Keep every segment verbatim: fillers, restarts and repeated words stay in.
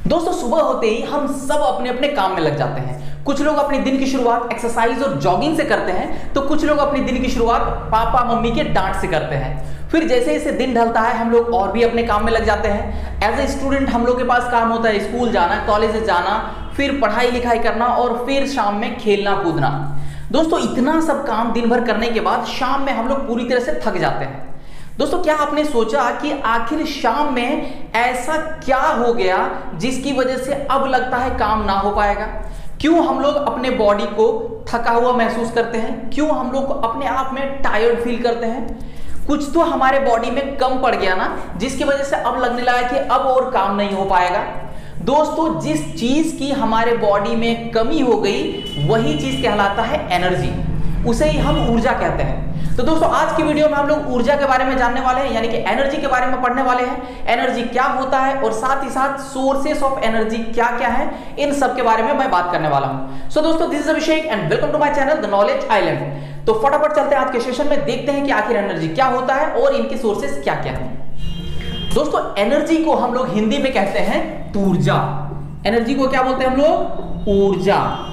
दोस्तों सुबह होते ही हम सब अपने अपने काम में लग जाते हैं। कुछ लोग अपने दिन की शुरुआत एक्सरसाइज और जॉगिंग से करते हैं, तो कुछ लोग अपने दिन की शुरुआत पापा मम्मी के डांट से करते हैं। फिर जैसे जैसे दिन ढलता है हम लोग और भी अपने काम में लग जाते हैं। एज ए स्टूडेंट हम लोग के पास काम होता है स्कूल जाना, कॉलेज जाना, फिर पढ़ाई लिखाई करना और फिर शाम में खेलना कूदना। दोस्तों इतना सब काम दिन भर करने के बाद शाम में हम लोग पूरी तरह से थक जाते हैं। दोस्तों क्या आपने सोचा कि आखिर शाम में ऐसा क्या हो गया जिसकी वजह से अब लगता है काम ना हो पाएगा? क्यों हम लोग अपने बॉडी को थका हुआ महसूस करते हैं? क्यों हम लोग अपने आप में टायर्ड फील करते हैं? कुछ तो हमारे बॉडी में कम पड़ गया ना, जिसकी वजह से अब लगने लगा कि अब और काम नहीं हो पाएगा। दोस्तों जिस चीज की हमारे बॉडी में कमी हो गई वही चीज कहलाता है एनर्जी, उसे ही हम ऊर्जा कहते हैं। तो दोस्तों आज की वीडियो में हम लोग ऊर्जा के बारे में जानने वाले हैं, यानी कि एनर्जी के बारे में पढ़ने वाले हैं। एनर्जी क्या होता है और साथ ही साथ सोर्सेस ऑफ एनर्जी क्या क्या है, इन सब के बारे में मैं बात करने वाला हूं। सो दोस्तों this is Abhishek and welcome to my channel the knowledge island. तो फटाफट चलते हैं आज के सेशन में, देखते हैं कि आखिर एनर्जी क्या होता है और इनके सोर्सेस क्या क्या है। दोस्तों एनर्जी को हम लोग हिंदी में कहते हैं ऊर्जा। एनर्जी को क्या बोलते हैं हम लोग? ऊर्जा।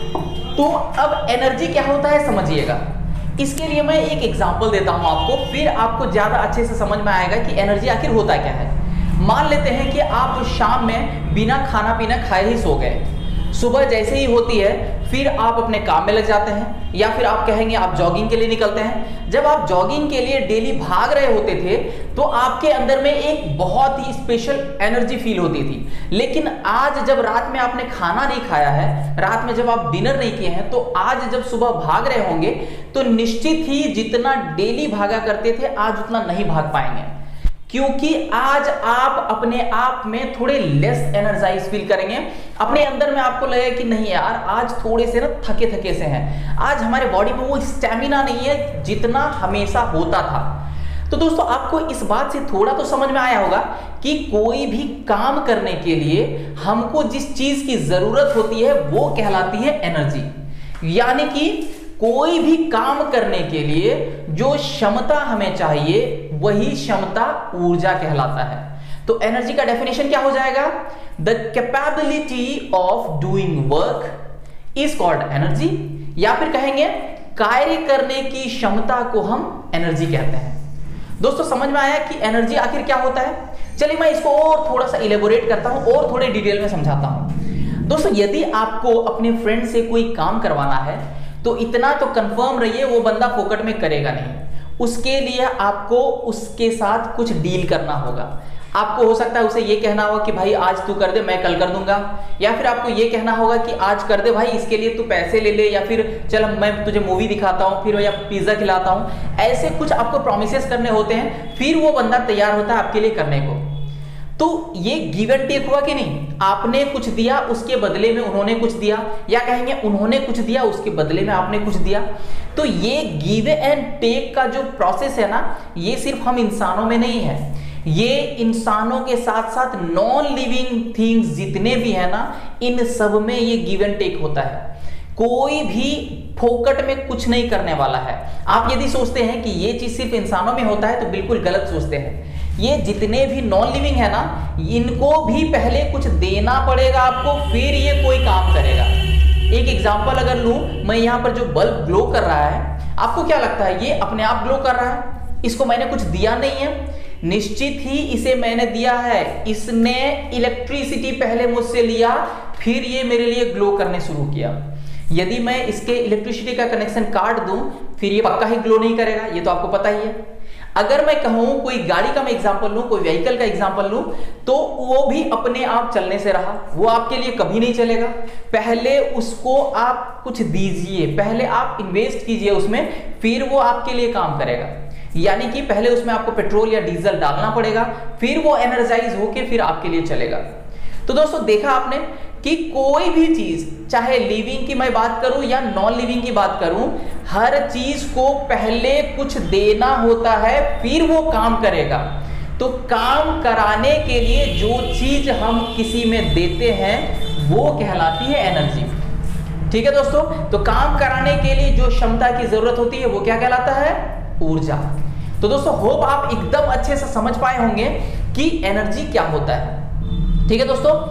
तो अब एनर्जी क्या होता है समझिएगा। इसके लिए मैं एक एग्जांपल देता हूं आपको, फिर आपको ज्यादा अच्छे से समझ में आएगा कि एनर्जी आखिर होता क्या है। मान लेते हैं कि आप शाम में बिना खाना पीना खाए ही सो गए। सुबह जैसे ही होती है फिर आप अपने काम में लग जाते हैं, या फिर आप कहेंगे आप जॉगिंग के लिए निकलते हैं। जब आप जॉगिंग के लिए डेली भाग रहे होते थे तो आपके अंदर में एक बहुत ही स्पेशल एनर्जी फील होती थी। लेकिन आज जब रात में आपने खाना नहीं खाया है, रात में जब आप डिनर नहीं किए हैं, तो आज जब सुबह भाग रहे होंगे तो निश्चित ही जितना डेली भागा करते थे आज उतना नहीं भाग पाएंगे, क्योंकि आज आप अपने आप में थोड़े लेस एनर्जाइज फील करेंगे। अपने अंदर में आपको लगेगा कि नहीं यार आज थोड़े से ना थके थके से हैं, आज हमारे बॉडी में वो स्टैमिना नहीं है जितना हमेशा होता था। तो दोस्तों आपको इस बात से थोड़ा तो समझ में आया होगा कि कोई भी काम करने के लिए हमको जिस चीज की जरूरत होती है वो कहलाती है एनर्जी। यानी कि कोई भी काम करने के लिए जो क्षमता हमें चाहिए वही क्षमता ऊर्जा कहलाता है। तो एनर्जी का डेफिनेशन क्या हो जाएगा? The capability of doing work is called energy, या फिर कहेंगे कार्य करने की क्षमता को हम एनर्जी कहते हैं। दोस्तों समझ में आया कि एनर्जी आखिर क्या होता है? चलिए मैं इसको और थोड़ा सा इलेबोरेट करता हूं और थोड़े डिटेल में समझाता हूं। दोस्तों यदि आपको अपने फ्रेंड से कोई काम करवाना है तो इतना तो कंफर्म रहिए वो बंदा फोकट में करेगा नहीं। उसके लिए आपको उसके साथ कुछ डील करना होगा। आपको हो सकता है उसे ये कहना होगा कि भाई आज तू कर दे मैं कल कर दूंगा, या फिर आपको ये कहना होगा कि आज कर दे भाई इसके लिए तू पैसे ले ले, या फिर चल मैं तुझे मूवी दिखाता हूँ, फिर या पिज्जा खिलाता हूँ। ऐसे कुछ आपको प्रोमिसेस करने होते हैं, फिर वो बंदा तैयार होता है आपके लिए करने को। तो ये गिव एंड टेक हुआ कि नहीं? आपने कुछ दिया उसके बदले में उन्होंने कुछ दिया, या कहेंगे उन्होंने कुछ दिया उसके बदले में आपने कुछ दिया। तो ये गिव एंड टेक का जो प्रोसेस है ना, ये सिर्फ हम इंसानों में नहीं है, ये इंसानों के साथ साथ नॉन लिविंग थिंग्स जितने भी है ना, इन सब में ये गिव एंड टेक होता है। कोई भी फोकट में कुछ नहीं करने वाला है। आप यदि सोचते हैं कि ये चीज सिर्फ इंसानों में होता है तो बिल्कुल गलत सोचते हैं। ये जितने भी नॉन लिविंग है ना, इनको भी पहले कुछ देना पड़ेगा आपको, फिर ये कोई काम करेगा। एक एग्जांपल अगर लूं, मैं यहाँ पर जो बल्ब ग्लो कर रहा है, आपको क्या लगता है ये अपने आप ग्लो कर रहा है? इसको मैंने कुछ दिया नहीं है, निश्चित ही इसे मैंने दिया है। इसने इलेक्ट्रिसिटी पहले मुझसे लिया, फिर ये मेरे लिए ग्लो करने शुरू किया। यदि मैं इसके इलेक्ट्रिसिटी का कनेक्शन काट दूं फिर ये पक्का ही ग्लो नहीं करेगा, ये तो आपको पता ही है। अगर मैं कहूं कोई गाड़ी का मैं एग्जांपल लूं, कोई व्हीकल का एग्जांपल लूं, तो वो भी अपने आप चलने से रहा, वो आपके लिए कभी नहीं चलेगा। पहले उसको आप कुछ दीजिए, पहले आप इन्वेस्ट कीजिए उसमें, फिर वो आपके लिए काम करेगा। यानी कि पहले उसमें आपको पेट्रोल या डीजल डालना पड़ेगा, फिर वो एनर्जाइज होके फिर आपके लिए चलेगा। तो दोस्तों देखा आपने कि कोई भी चीज, चाहे लिविंग की मैं बात करूं या नॉन लिविंग की बात करूं, हर चीज को पहले कुछ देना होता है फिर वो काम करेगा। तो काम कराने के लिए जो चीज हम किसी में देते हैं वो कहलाती है एनर्जी। ठीक है दोस्तों, तो काम कराने के लिए जो क्षमता की जरूरत होती है वो क्या कहलाता है? ऊर्जा। तो दोस्तों होप आप एकदम अच्छे से समझ पाए होंगे कि एनर्जी क्या होता है। ठीक है दोस्तों,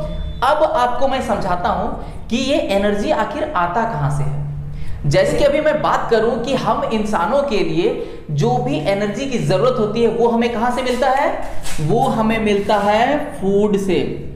अब आपको मैं समझाता हूं कि ये एनर्जी आखिर आता कहां से है। जैसे कि अभी मैं बात करूं कि हम इंसानों के लिए जो भी एनर्जी की जरूरत होती है वो हमें कहां से मिलता है, वो हमें मिलता है फूड से।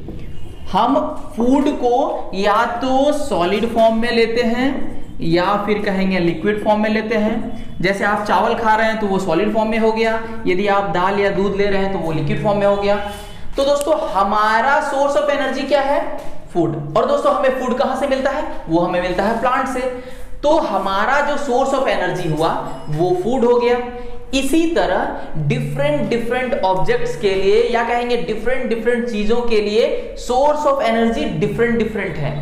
हम फूड को या तो सॉलिड फॉर्म में लेते हैं या फिर कहेंगे लिक्विड फॉर्म में लेते हैं। जैसे आप चावल खा रहे हैं तो वो सॉलिड फॉर्म में हो गया, यदि आप दाल या दूध ले रहे हैं तो वो लिक्विड फॉर्म में हो गया। तो दोस्तों हमारा सोर्स ऑफ एनर्जी क्या है, फूड। और दोस्तों हमें फूड कहां से मिलता है, वो हमें मिलता है प्लांट से। तो हमारा जो सोर्स ऑफ एनर्जी हुआ वो फूड हो गया। इसी तरह डिफरेंट डिफरेंट ऑब्जेक्ट्स के लिए या कहेंगे डिफरेंट डिफरेंट चीजों के लिए source of energy different different है।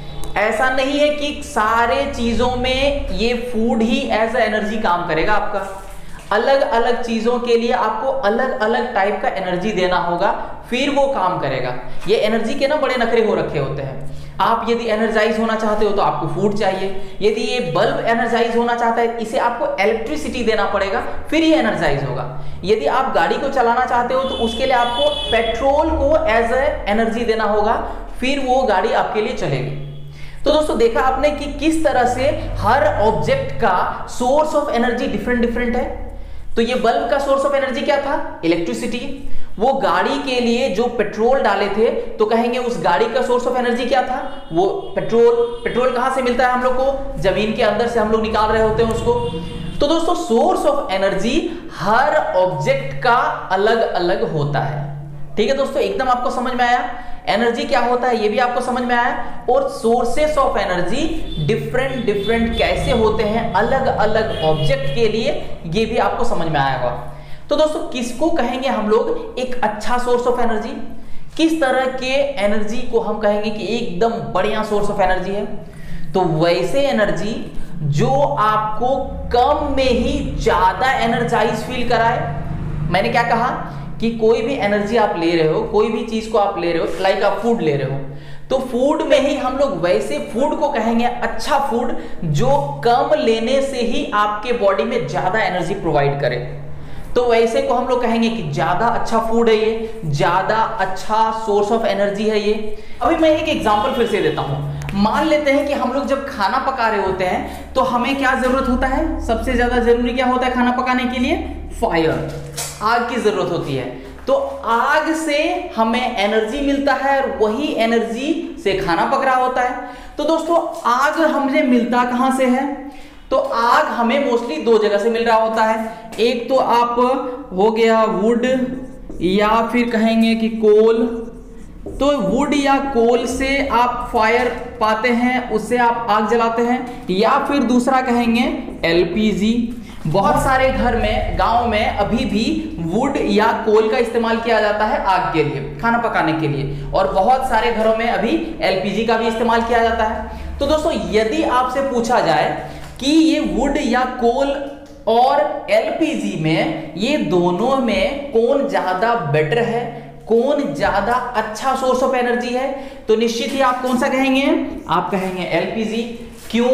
ऐसा नहीं है कि सारे चीजों में ये फूड ही एज अ एनर्जी काम करेगा आपका। अलग अलग चीजों के लिए आपको अलग अलग टाइप का एनर्जी देना होगा, फिर वो काम करेगा। ये एनर्जी के ना बड़े नखरे हो रखे होते हैं। आप यदि एनर्जाइज होना चाहते हो तो आपको फूड चाहिए। यदि ये बल्ब एनर्जाइज होना चाहता है, इसे आपको इलेक्ट्रिसिटी देना पड़ेगा, फिर ये एनर्जाइज होगा। यदि आप गाड़ी को चलाना चाहते हो तो उसके लिए आपको पेट्रोल को एज ए एनर्जी देना होगा, फिर वो गाड़ी आपके लिए चलेगी। तो दोस्तों देखा आपने कि किस तरह से हर ऑब्जेक्ट का source of energy different different है। तो ये बल्ब का सोर्स ऑफ एनर्जी क्या था, इलेक्ट्रिसिटी। वो गाड़ी के लिए जो पेट्रोल डाले थे तो कहेंगे उस गाड़ी का सोर्स ऑफ एनर्जी क्या था, वो पेट्रोल। पेट्रोल कहां से मिलता है हम लोग को, जमीन के अंदर से हम लोग निकाल रहे होते हैं उसको। तो दोस्तों सोर्स ऑफ एनर्जी हर ऑब्जेक्ट का अलग अलग होता है। ठीक है दोस्तों, एकदम आपको समझ में आया एनर्जी क्या होता है, ये भी आपको समझ में आया। और sources of energy different different कैसे होते हैं अलग अलग ऑब्जेक्ट के लिए, ये भी आपको समझ में आया होगा। तो दोस्तों किसको कहेंगे हम लोग एक अच्छा सोर्स ऑफ एनर्जी, किस तरह के एनर्जी को हम कहेंगे कि एकदम बढ़िया सोर्स ऑफ एनर्जी है। तो वैसे एनर्जी जो आपको कम में ही ज्यादा एनर्जाइज फील कराए। मैंने क्या कहा कि कोई भी एनर्जी आप ले रहे हो, कोई भी चीज को आप ले रहे हो, लाइक आप फूड ले रहे हो, तो फूड में ही हम लोग वैसे फूड को कहेंगे अच्छा फूड जो कम लेने से ही आपके बॉडी में ज्यादा एनर्जी प्रोवाइड करे। तो वैसे को हम लोग कहेंगे कि ज्यादा अच्छा फूड है ये, ज्यादा अच्छा सोर्स ऑफ एनर्जी है ये। अभी मैं एक एग्जांपल फिर से देता हूं। मान लेते हैं कि हम लोग जब खाना पका रहे होते हैं तो हमें क्या जरूरत होता है, सबसे ज्यादा जरूरी क्या होता है खाना पकाने के लिए, फायर, आग की जरूरत होती है। तो आग से हमें एनर्जी मिलता है और वही एनर्जी से खाना पक रहा होता है। तो दोस्तों आग हमें मिलता कहां से है, तो आग हमें मोस्टली दो जगह से मिल रहा होता है। एक तो आप हो गया वुड या फिर कहेंगे कि कोल। तो वुड या कोल से आप फायर पाते हैं, उससे आप आग जलाते हैं। या फिर दूसरा कहेंगे एलपीजी। बहुत सारे घर में, गांव में अभी भी वुड या कोल का इस्तेमाल किया जाता है आग के लिए, खाना पकाने के लिए। और बहुत सारे घरों में अभी एलपीजी का भी इस्तेमाल किया जाता है। तो दोस्तों यदि आपसे पूछा जाए कि ये वुड या कोल और एलपीजी में ये दोनों में कौन ज्यादा बेटर है, कौन ज्यादा अच्छा सोर्स ऑफ एनर्जी है, तो निश्चित ही आप कौन सा कहेंगे, आप कहेंगे एलपीजी। क्यों,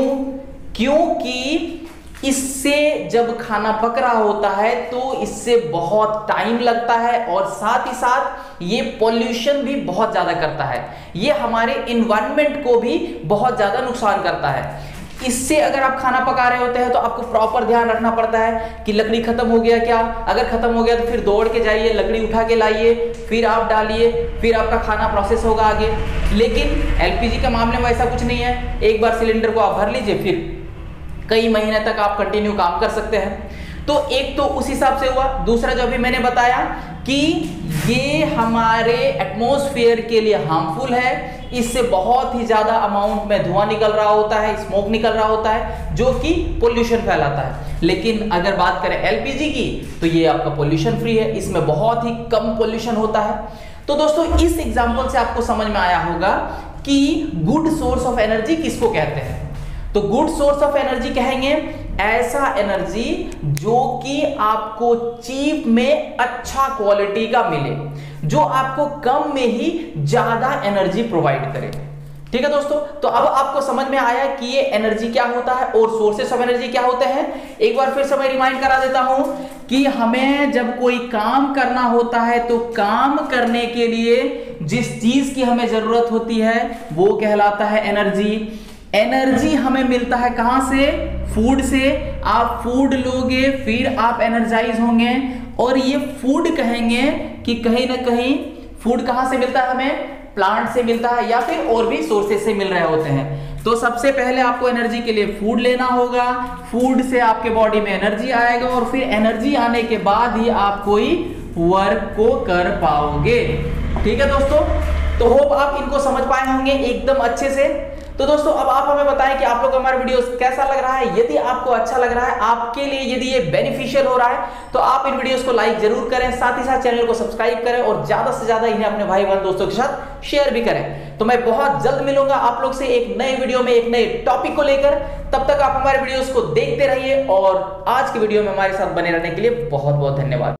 क्योंकि इससे जब खाना पक रहा होता है तो इससे बहुत टाइम लगता है और साथ ही साथ ये पॉल्यूशन भी बहुत ज्यादा करता है, ये हमारे इन्वायरमेंट को भी बहुत ज्यादा नुकसान करता है। इससे अगर आप खाना पका रहे होते हैं तो आपको प्रॉपर ध्यान रखना पड़ता है कि लकड़ी खत्म हो गया क्या, अगर खत्म हो गया तो फिर दौड़ के जाइए, लकड़ी उठा के लाइए, फिर आप डालिए, फिर आपका खाना प्रोसेस होगा आगे। लेकिन एलपीजी के मामले में ऐसा कुछ नहीं है, एक बार सिलेंडर को आप भर लीजिए, फिर कई महीने तक आप कंटिन्यू काम कर सकते हैं। तो एक तो उस हिसाब से हुआ। दूसरा जो अभी मैंने बताया कि ये हमारे एटमॉस्फेयर के लिए हार्मफुल है, इससे बहुत ही ज्यादा अमाउंट में धुआं निकल रहा होता है, स्मोक निकल रहा होता है जो कि पोल्यूशन फैलाता है। लेकिन अगर बात करें एलपीजी की तो ये आपका पोल्यूशन फ्री है, इसमें बहुत ही कम पोल्यूशन होता है। तो दोस्तों इस एग्जांपल से आपको समझ में आया होगा कि गुड सोर्स ऑफ एनर्जी किसको कहते हैं। तो गुड सोर्स ऑफ एनर्जी कहेंगे ऐसा एनर्जी जो कि आपको चीप में अच्छा क्वालिटी का मिले, जो आपको कम में ही ज्यादा एनर्जी प्रोवाइड करे। ठीक है दोस्तों, तो अब आपको समझ में आया कि ये एनर्जी क्या होता है और सोर्सेस ऑफ एनर्जी क्या होते हैं। एक बार फिर से मैं रिमाइंड करा देता हूं कि हमें जब कोई काम करना होता है तो काम करने के लिए जिस चीज की हमें जरूरत होती है वो कहलाता है एनर्जी। एनर्जी हमें मिलता है कहां से? फूड से। आप फूड लोगे फिर आप एनर्जाइज होंगे, और ये फूड कहेंगे कि कहीं ना कहीं फूड कहां से मिलता है हमें? प्लांट से मिलता है या फिर और भी सोर्सेस से मिल रहे होते हैं। तो सबसे पहले आपको एनर्जी के लिए फूड लेना होगा, फूड से आपके बॉडी में एनर्जी आएगा और फिर एनर्जी आने के बाद ही आप कोई वर्क को कर पाओगे। ठीक है दोस्तों, तो होप आप इनको समझ पाए होंगे एकदम अच्छे से। तो दोस्तों अब आप हमें बताएं कि आप लोग हमारा वीडियो कैसा लग रहा है। यदि आपको अच्छा लग रहा है, आपके लिए यदि ये बेनिफिशियल हो रहा है, तो आप इन वीडियोस को लाइक जरूर करें, साथ ही साथ चैनल को सब्सक्राइब करें और ज्यादा से ज्यादा इन्हें अपने भाई बहन दोस्तों के साथ शेयर भी करें। तो मैं बहुत जल्द मिलूंगा आप लोग से एक नए वीडियो में एक नए टॉपिक को लेकर। तब तक आप हमारे वीडियोस को देखते रहिए और आज की वीडियो में हमारे साथ बने रहने के लिए बहुत बहुत धन्यवाद।